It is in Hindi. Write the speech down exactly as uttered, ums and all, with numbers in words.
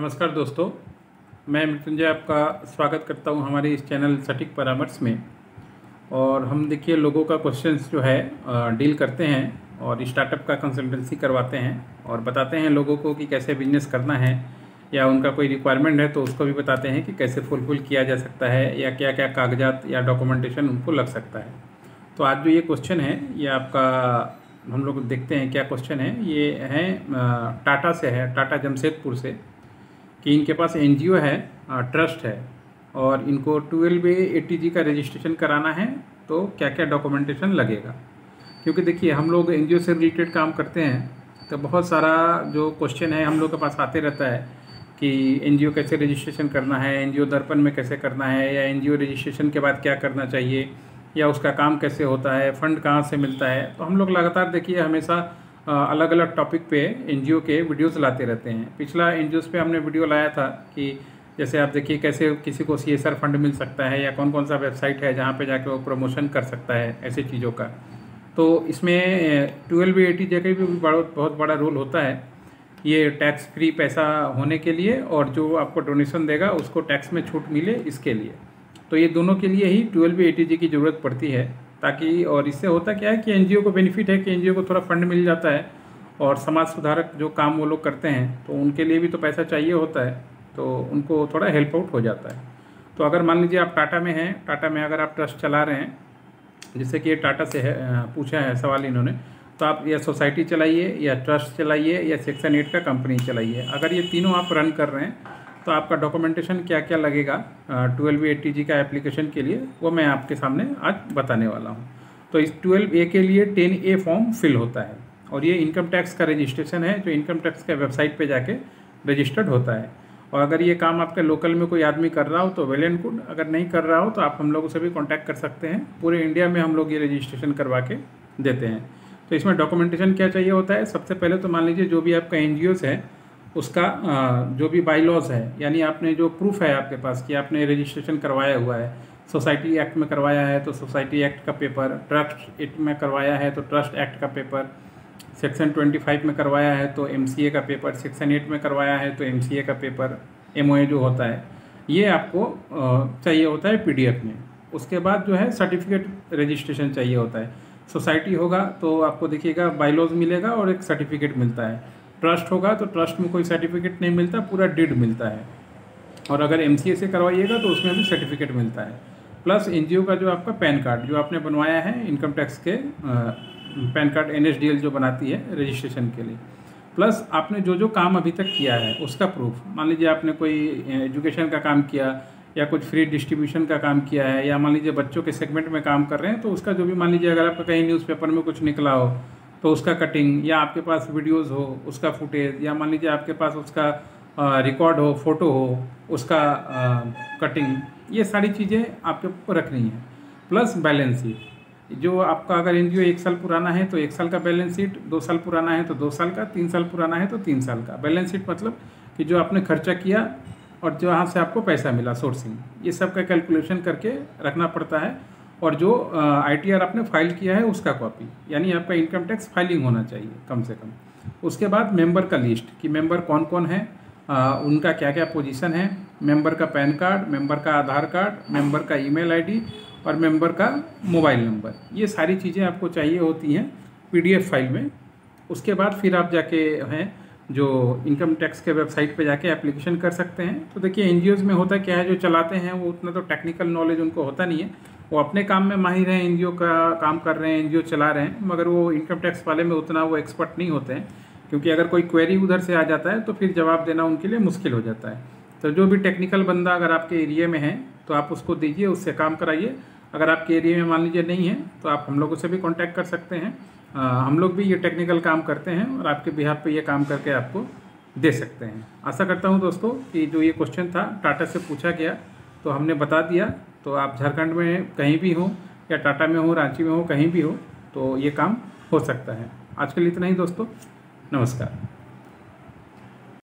नमस्कार दोस्तों, मैं मृत्युंजय आपका स्वागत करता हूं हमारे इस चैनल सटीक परामर्श में। और हम देखिए लोगों का क्वेश्चंस जो है डील करते हैं और स्टार्टअप का कंसल्टेंसी करवाते हैं और बताते हैं लोगों को कि कैसे बिजनेस करना है, या उनका कोई रिक्वायरमेंट है तो उसको भी बताते हैं कि कैसे फुलफिल किया जा सकता है या क्या क्या कागजात या डॉक्यूमेंटेशन उनको लग सकता है। तो आज जो ये क्वेश्चन है ये आपका हम लोग देखते हैं क्या क्वेश्चन है। ये है टाटा से है, टाटा जमशेदपुर से, कि इनके पास एनजीओ है, ट्रस्ट है और इनको ट्वेल्व ए एटी जी का रजिस्ट्रेशन कराना है, तो क्या क्या डॉक्यूमेंटेशन लगेगा। क्योंकि देखिए हम लोग एनजीओ से रिलेटेड काम करते हैं तो बहुत सारा जो क्वेश्चन है हम लोग के पास आते रहता है कि एनजीओ कैसे रजिस्ट्रेशन करना है, एनजीओ दर्पण में कैसे करना है, या एनजीओ रजिस्ट्रेशन के बाद क्या करना चाहिए, या उसका काम कैसे होता है, फंड कहाँ से मिलता है। तो हम लोग लगातार देखिए हमेशा अलग अलग टॉपिक पे एनजीओ के वीडियोस लाते रहते हैं। पिछला एनजीओस पे हमने वीडियो लाया था कि जैसे आप देखिए कैसे किसी को सीएसआर फंड मिल सकता है, या कौन कौन सा वेबसाइट है जहाँ पे जाके वो प्रमोशन कर सकता है, ऐसी चीज़ों का। तो इसमें ट्वेल्व एटी जगह भी बड़ा बहुत बड़ा रोल होता है। ये टैक्स फ्री पैसा होने के लिए और जो आपको डोनेशन देगा उसको टैक्स में छूट मिले, इसके लिए। तो ये दोनों के लिए ही ट्वेल्व एटी जी की ज़रूरत पड़ती है, ताकि और इससे होता क्या है कि एनजीओ को बेनिफिट है कि एनजीओ को थोड़ा फंड मिल जाता है और समाज सुधारक जो काम वो लोग करते हैं तो उनके लिए भी तो पैसा चाहिए होता है, तो उनको थोड़ा हेल्प आउट हो जाता है। तो अगर मान लीजिए आप टाटा में हैं, टाटा में अगर आप ट्रस्ट चला रहे हैं, जैसे कि ये टाटा से है, पूछा है सवाल इन्होंने, तो आप या सोसाइटी चलाइए या ट्रस्ट चलाइए या सेक्शन एट का कंपनी चलाइए। अगर ये तीनों आप रन कर रहे हैं तो आपका डॉक्यूमेंटेशन क्या क्या लगेगा ट्वेल्व एटी जी का एप्लीकेशन के लिए, वो मैं आपके सामने आज बताने वाला हूँ। तो इस ट्वेल्व ए के लिए टेन ए फॉर्म फिल होता है और ये इनकम टैक्स का रजिस्ट्रेशन है जो इनकम टैक्स के वेबसाइट पे जाके रजिस्टर्ड होता है। और अगर ये काम आपके लोकल में कोई आदमी कर रहा हो तो वेल एंड गुड, अगर नहीं कर रहा हो तो आप हम लोगों से भी कॉन्टैक्ट कर सकते हैं। पूरे इंडिया में हम लोग ये रजिस्ट्रेशन करवा के देते हैं। तो इसमें डॉक्यूमेंटेशन क्या चाहिए होता है, सबसे पहले तो मान लीजिए जो भी आपका एन जी ओज़ है उसका जो भी बाईलॉज है, यानी आपने जो प्रूफ है आपके पास कि आपने रजिस्ट्रेशन करवाया हुआ है, सोसाइटी एक्ट में करवाया है तो सोसाइटी एक्ट का पेपर, ट्रस्ट एक्ट में करवाया है तो ट्रस्ट एक्ट का पेपर, सेक्शन पच्चीस में करवाया है तो एमसीए का पेपर, सेक्शन एट में करवाया है तो एमसीए का पेपर, एमओए जो होता है, ये आपको चाहिए होता है पीडीएफ में। उसके बाद जो है सर्टिफिकेट रजिस्ट्रेशन चाहिए होता है। सोसाइटी होगा तो आपको देखिएगा बाईलॉज मिलेगा और एक सर्टिफिकेट मिलता है। ट्रस्ट होगा तो ट्रस्ट में कोई सर्टिफिकेट नहीं मिलता, पूरा डीड मिलता है। और अगर एमसीए से करवाइएगा तो उसमें भी सर्टिफिकेट मिलता है। प्लस एनजीओ का जो आपका पैन कार्ड जो आपने बनवाया है इनकम टैक्स के, पैन कार्ड एनएसडीएल जो बनाती है रजिस्ट्रेशन के लिए, प्लस आपने जो जो काम अभी तक किया है उसका प्रूफ। मान लीजिए आपने कोई एजुकेशन का काम किया या कुछ फ्री डिस्ट्रीब्यूशन का काम किया है, या मान लीजिए बच्चों के सेगमेंट में काम कर रहे हैं तो उसका जो भी, मान लीजिए अगर आपका कहीं न्यूज़पेपर में कुछ निकला हो तो उसका कटिंग, या आपके पास वीडियोस हो उसका फुटेज, या मान लीजिए आपके पास उसका रिकॉर्ड हो, फोटो हो उसका आ, कटिंग, ये सारी चीज़ें आपको रखनी है। प्लस बैलेंस शीट, जो आपका अगर एनजीओ एक साल पुराना है तो एक साल का बैलेंस शीट, दो साल पुराना है तो दो साल का, तीन साल पुराना है तो तीन साल का बैलेंस शीट। मतलब कि जो आपने खर्चा किया और जहाँ से आपको पैसा मिला, सोर्सिंग, ये सब का कैलकुलेशन करके रखना पड़ता है। और जो आईटीआर आपने फाइल किया है उसका कॉपी, यानी आपका इनकम टैक्स फाइलिंग होना चाहिए कम से कम। उसके बाद मेंबर का लिस्ट कि मेंबर कौन कौन है, आ, उनका क्या क्या पोजीशन है, मेंबर का पैन कार्ड, मेंबर का आधार कार्ड, मेंबर का ईमेल आईडी और मेंबर का मोबाइल नंबर, ये सारी चीज़ें आपको चाहिए होती हैं पीडीएफ फाइल में। उसके बाद फिर आप जाके हैं जो इनकम टैक्स के वेबसाइट पे जाके एप्लीकेशन कर सकते हैं। तो देखिए एनजीओज़ में होता क्या है, जो चलाते हैं वो उतना तो टेक्निकल नॉलेज उनको होता नहीं है, वो अपने काम में माहिर हैं, एनजीओ का काम कर रहे हैं, एनजीओ चला रहे हैं, मगर वो इनकम टैक्स वाले में उतना वो एक्सपर्ट नहीं होते हैं। क्योंकि अगर कोई क्वेरी उधर से आ जाता है तो फिर जवाब देना उनके लिए मुश्किल हो जाता है। तो जो भी टेक्निकल बंदा अगर आपके एरिया में है तो आप उसको दीजिए, उससे काम कराइए। अगर आपके एरिया में मान लीजिए नहीं है तो आप हम लोगों से भी कॉन्टैक्ट कर सकते हैं। आ, हम लोग भी ये टेक्निकल काम करते हैं और आपके बिहाफ पे ये काम करके आपको दे सकते हैं। आशा करता हूँ दोस्तों कि जो ये क्वेश्चन था टाटा से पूछा गया तो हमने बता दिया। तो आप झारखंड में कहीं भी हो या टाटा में हो, रांची में हो, कहीं भी हो तो ये काम हो सकता है। आज के लिए इतना ही दोस्तों, नमस्कार।